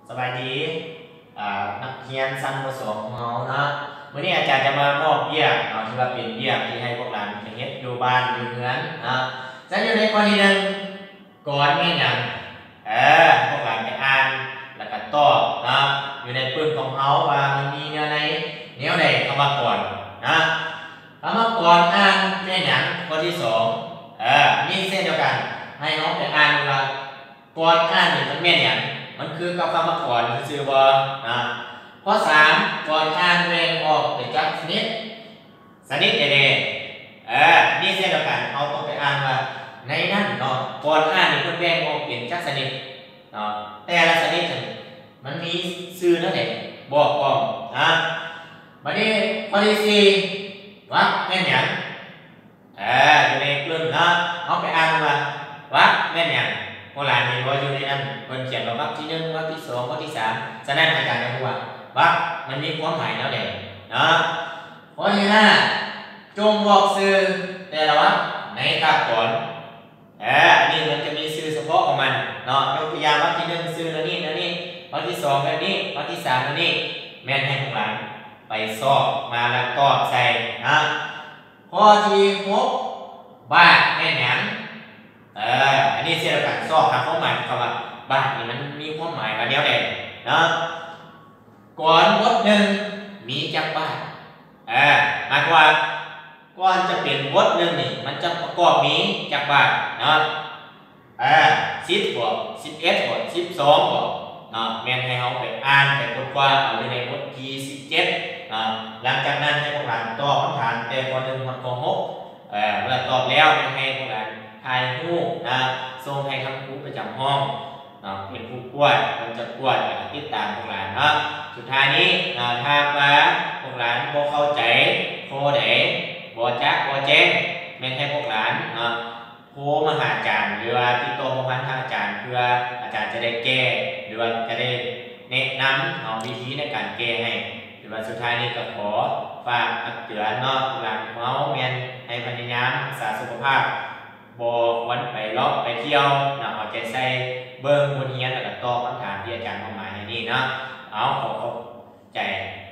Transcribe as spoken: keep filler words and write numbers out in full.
สบายดีนักเรียนชั้นป .สอง ของเรานะวันนี้อาจารย์จะมามอบเยี่ยมเอาที่ว่าเป็นเยี่ยมที่ให้พวกเราไปเฮ็ดอยู่บ้านอยู่เรือนนะจะอยู่ในข้อที่หนึ่งก่อนแม่ยังเออพวกเราไปอ่านแล้วก็ตอบนะอยู่ในปืนของเขาว่ามันมีแนวไหนแนวใดคำว่าก่อนนะคำว่าก่อนอ่านแม่ยังข้อที่สองเออมีเส้นเดียวกันให้น้องไปอ่านว่าก่อนอ่านนี่มันแม่นหยังมันคือกับคำว่าก่อนซื่อๆบ่นะข้อสามก่อนอ่านแบ่งออกเป็นจักชนิดชนิดใดๆเออนี่เช่นเดียวกันเอาต้องไปอ่านว่าในนั้นเนาะก่อนอ่านนี่เพิ่นแบ่งออกเป็นจักชนิดเนาะแต่ละชนิดมันมีชื่อนั่นแหละบอกพร้อมนะบัดนี้ข้อที่สี่วักแม่นหยังเอออยู่ในกลุ่มเนาะเอาไปอ่านว่าวักแม่นหยังโบราณมีว่าอยู่ในนั้นเพิ่นเขียนว่าวรรคที่หนึ่งวรรคที่สองวรรคที่สามฉะนั้นอาจารย์จะพูดว่าวรรคมันมีความหมายแล้วแหละเนาะข้อที่ห้าจงบอกชื่อแต่ละวรรคในคาบก่อนเอออันนี้มันจะมีชื่อเฉพาะของมันเนาะยกตัวอย่างวรรคที่หนึ่งชื่อแล้วนี่แล้วนี่วรรคที่สองแล้วนี่วรรคที่สามแล้วนี่แม่นให้พวกหลานไปสอบมาแล้วก็ใส่นะข้อที่หกบ้านแม่นหยังเอออันนี้เสียกันสอบหาความหมายคำว่าบ้านนี่มันมีความหมายว่าเดียวเด่นเนาะก่อนบทหนึ่งมีจักบ้านเออหมายความว่าก่อนจะเป็นบทหนึ่งนี่มันจะประกอบมีจักบ้านเนาะเออสิบบ่สิบเอ็ดบ่สิบสองบ่เนาะแม่นให้เขาไปอ่านไปค้นคว้าเอาอยู่ในบทที่สิบเจ็ดอ่าหลังจากนั้นให้พวกเราตอบคำถามแต่ข้อหนึ่งข้อหกเออเมื่อตอบแล้วให้พวกเราถ่ายรูปนะส่งให้คำครูประจำห้องนะเป็นผู้กวดมันจะกวดติดตามพวกหลานนะสุดท้ายนี้นะถ้าว่าพวกหลานบ่เข้าใจโคเดบ่จักบ่แจ้งแม่นให้พวกหลานนะโทรมาหาอาจารย์หรือว่าติดต่อมาทางอาจารย์เพื่ออาจารย์จะได้แก้หรือว่าจะได้แนะนำเอาวิธีในการแก้ให้หรือว่าสุดท้ายนี้ก็ขอฝากเตือนเนาะพวกหลานเมาแม่นให้พยายามรักษาสุขภาพบ่วันไปเลาะไปเที่ยวนะเอาใจใส่เบิ่งบนเรียนแล้วก็ตอบคำถามที่อาจารย์เอามาให้นี่เนาะเอาขอขอบใจ